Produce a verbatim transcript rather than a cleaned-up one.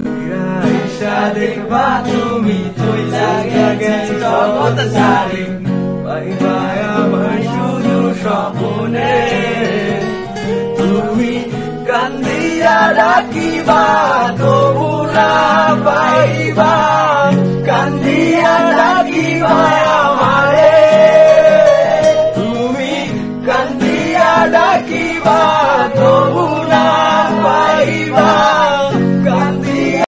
Bisa দেখবা তুমি চইলা গেছে জগৎ সারি পাইবাই আমার শুধু স্বপ্নে তুমি কান্দিয়া ডাকিবা তবু না পাইবা